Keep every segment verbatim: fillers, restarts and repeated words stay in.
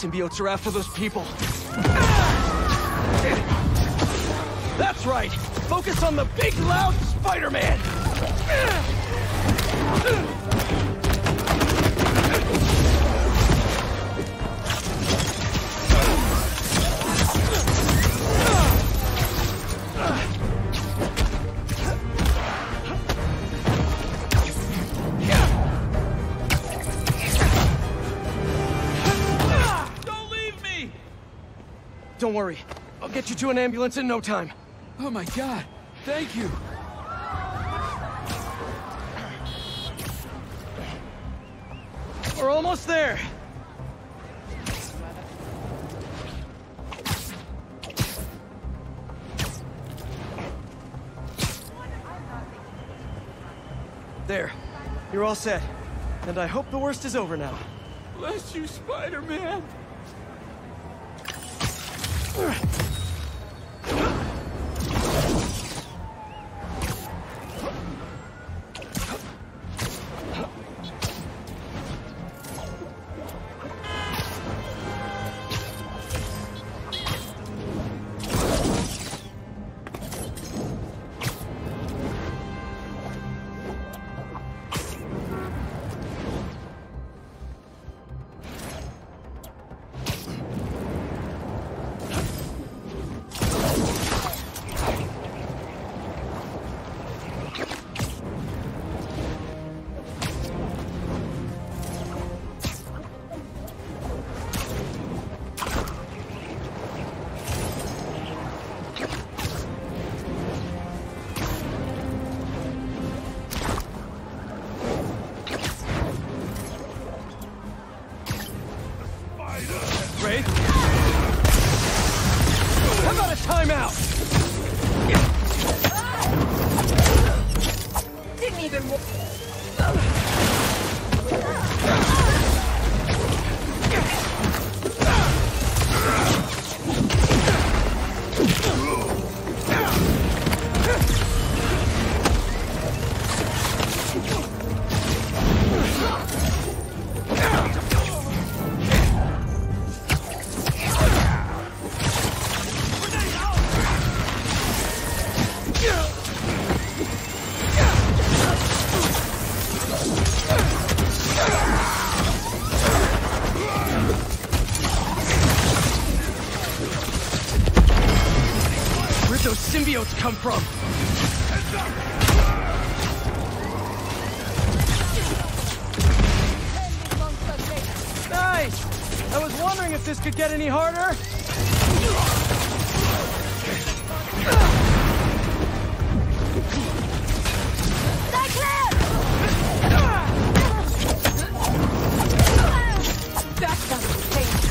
symbiotes are after those people. That's right! Focus on the big, loud Spider-Man! Don't leave me! Don't worry. I'll get you to an ambulance in no time. Oh my god, thank you! We're almost there! There. You're all set. And I hope the worst is over now. Bless you, Spider-Man! Wraith? How about a timeout? Didn't even work. Where'd those symbiotes come from? Nice! I was wondering if this could get any harder. That doesn't change.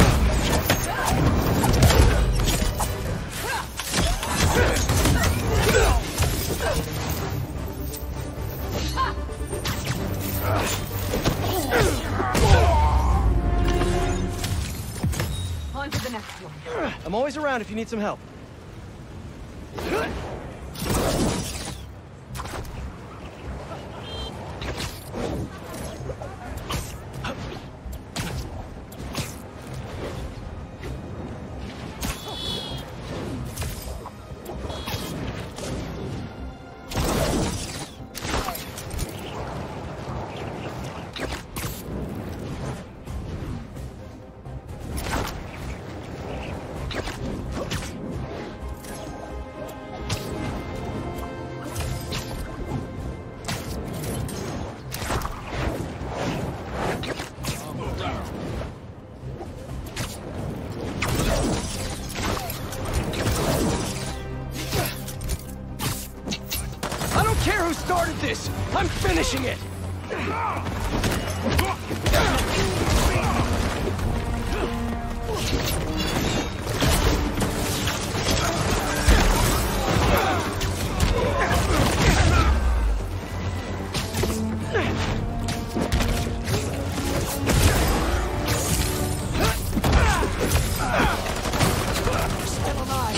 On to the next one. I'm always around if you need some help. I don't care who started this! I'm finishing it! Still alive.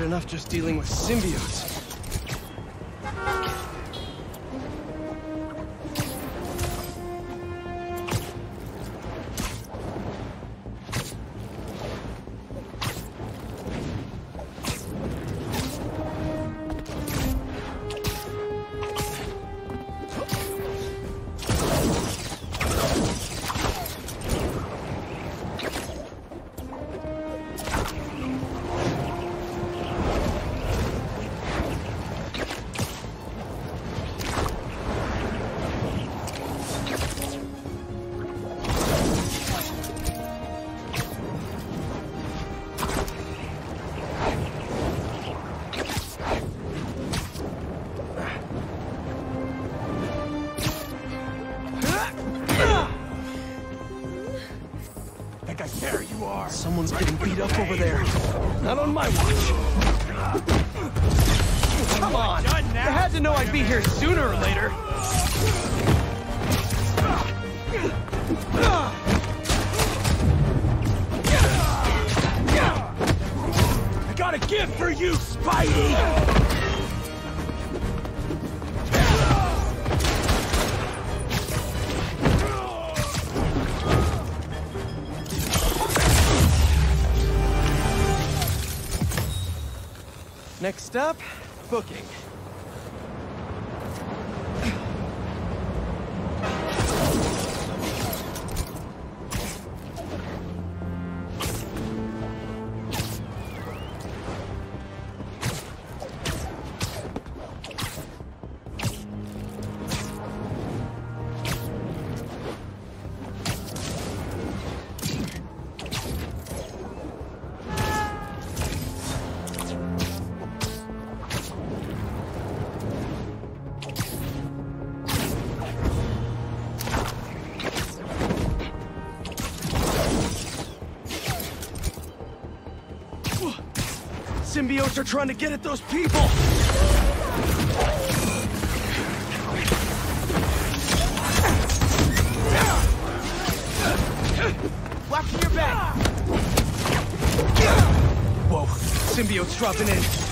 enough just dealing with symbiotes. Someone's getting beat up over there. Not on my watch. Come on! You had to know I'd be here sooner or later. I got a gift for you, Spidey! Next up, booking. Symbiotes are trying to get at those people! Watch your back! Whoa, symbiotes dropping in.